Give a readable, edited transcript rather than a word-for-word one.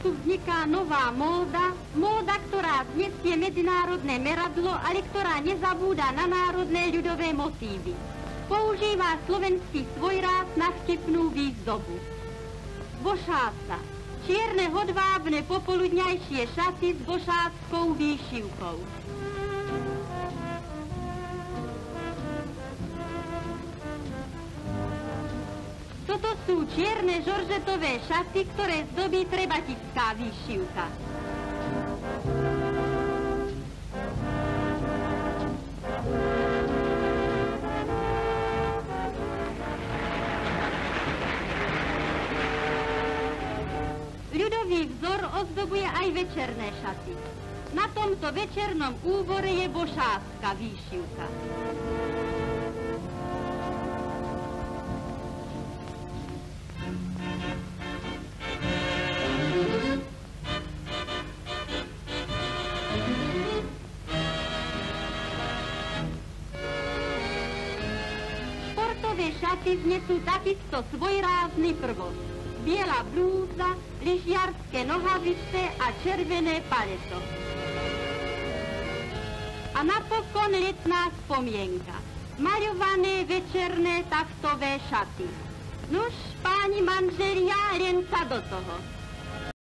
Slovensku vzniká nová móda, ktorá dnes je medzinárodné meradlo, ale ktorá nezabúda na národné ľudové motívy. Používa slovenský svojráz na vtipnú výzdobu. Vošáca. Čierne hodvábne popoludňajšie šaty s vošáckou výšivkou. Toto sú čierne žoržetové šaty, ktoré zdobí trebatická výšivka. Ľudový vzor ozdobuje aj večerné šaty. Na tomto večernom úbore je bošácka výšivka. Športové šaty znesú takisto svojrázny prvok. Biela blúza, lyžiarske nohavice a červené paleto. A napokon letná spomienka. Maľované večerné taftové šaty. Nuž, páni manželia, len sa do toho.